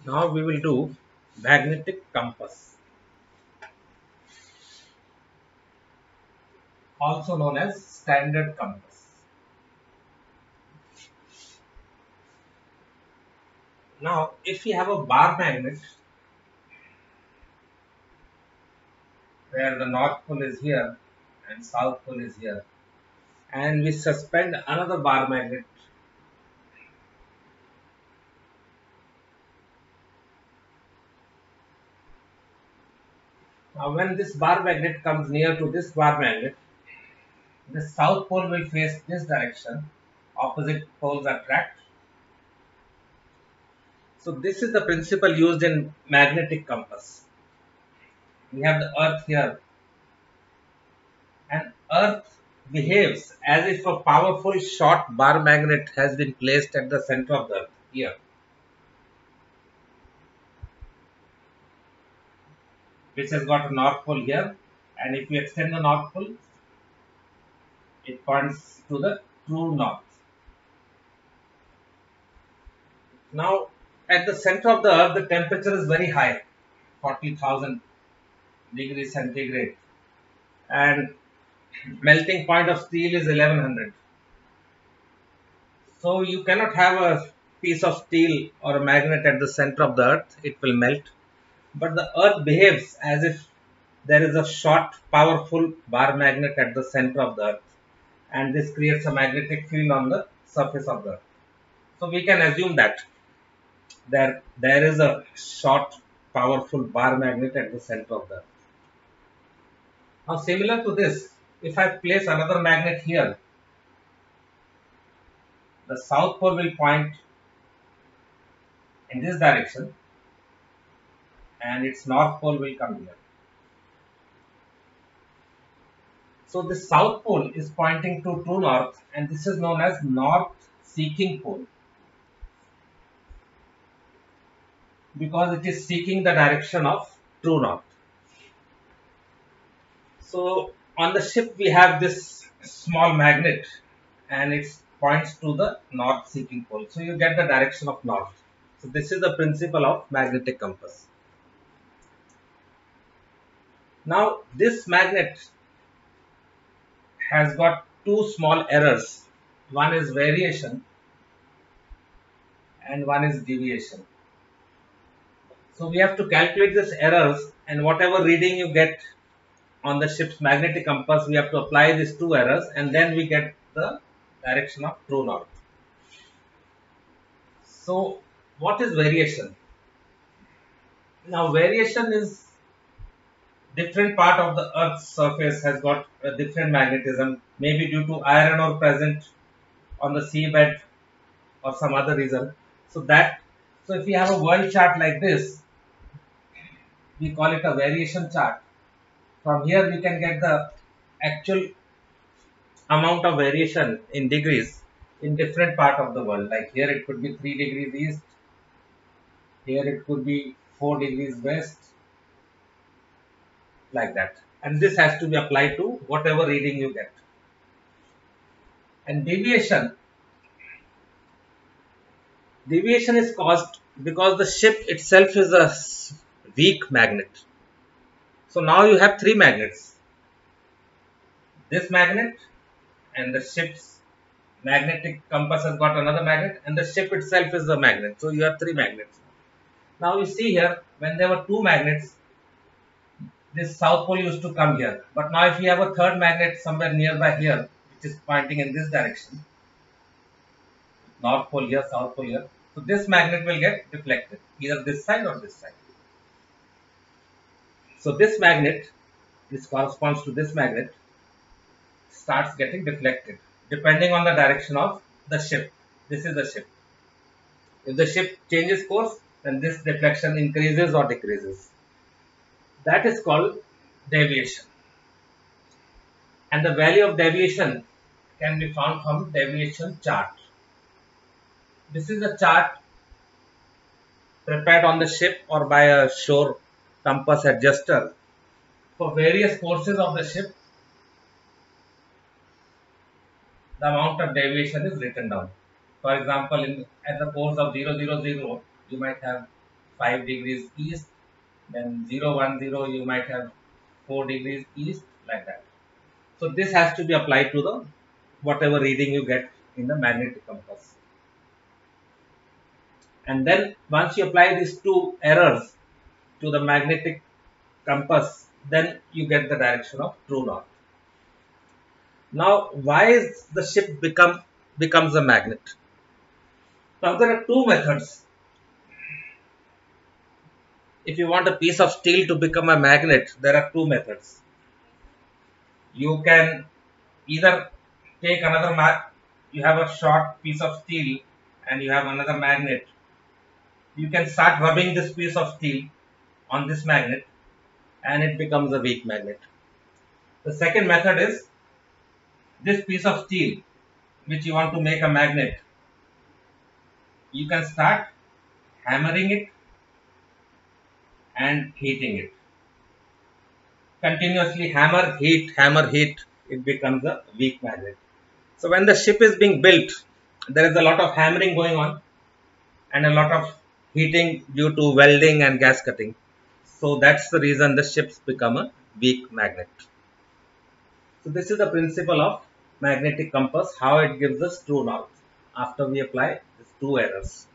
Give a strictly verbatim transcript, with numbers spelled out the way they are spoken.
Now we will do magnetic compass, also known as standard compass. Now, if we have a bar magnet where the north pole is here and south pole is here, and we suspend another bar magnet, now when this bar magnet comes near to this bar magnet, the south pole will face this direction, opposite poles attract. So this is the principle used in magnetic compass. We have the earth here, and earth behaves as if a powerful short bar magnet has been placed at the center of the earth here, which has got a north pole here, and if you extend the north pole, it points to the true north. Now, at the center of the earth, the temperature is very high, forty thousand degrees centigrade, and melting point of steel is eleven hundred. So you cannot have a piece of steel or a magnet at the center of the earth, it will melt. But the earth behaves as if there is a short, powerful bar magnet at the center of the earth, and this creates a magnetic field on the surface of the earth. So we can assume that there, there is a short, powerful bar magnet at the center of the earth. Now, similar to this, if I place another magnet here, the south pole will point in this direction and its north pole will come here. So the south pole is pointing to true north, and this is known as north seeking pole, because it is seeking the direction of true north. So on the ship we have this small magnet and it points to the north seeking pole. So you get the direction of north. So this is the principle of magnetic compass. Now this magnet has got two small errors. One is variation and one is deviation. So we have to calculate these errors, and whatever reading you get on the ship's magnetic compass, we have to apply these two errors, and then we get the direction of true north. So what is variation? Now variation is different part of the earth's surface has got a different magnetism, maybe due to iron ore present on the seabed or some other reason. So that, so if we have a world chart like this, we call it a variation chart. From here we can get the actual amount of variation in degrees in different part of the world. Like here it could be three degrees east, here it could be four degrees west, like that. And this has to be applied to whatever reading you get. And deviation, deviation is caused because the ship itself is a weak magnet. So now you have three magnets. This magnet, and the ship's magnetic compass has got another magnet, and the ship itself is the magnet. So you have three magnets. Now you see here, when there were two magnets, this south pole used to come here. But now if you have a third magnet somewhere nearby here, which is pointing in this direction, north pole here, south pole here, so this magnet will get deflected, either this side or this side. So this magnet, this corresponds to this magnet, starts getting deflected depending on the direction of the ship. This is the ship. If the ship changes course, then this deflection increases or decreases. That is called deviation. And the value of deviation can be found from deviation chart. This is a chart prepared on the ship or by a shore compass adjuster for various courses of the ship. The amount of deviation is written down. For example, in at the course of zero zero zero, you might have five degrees east, then zero one zero you might have four degrees east, like that. So this has to be applied to the whatever reading you get in the magnetic compass. And then once you apply these two errors to the magnetic compass, then you get the direction of true north. Now, why is the ship become becomes a magnet? Now there are two methods. If you want a piece of steel to become a magnet, there are two methods. You can either take another mag, you have a short piece of steel and you have another magnet. You can start rubbing this piece of steel on this magnet and it becomes a weak magnet. The second method is this piece of steel which you want to make a magnet. You can start hammering it and heating it. Continuously hammer, heat, hammer, heat, it becomes a weak magnet. So when the ship is being built, there is a lot of hammering going on and a lot of heating due to welding and gas cutting. So that's the reason the ships become a weak magnet. So this is the principle of magnetic compass, how it gives us true north after we apply these two errors.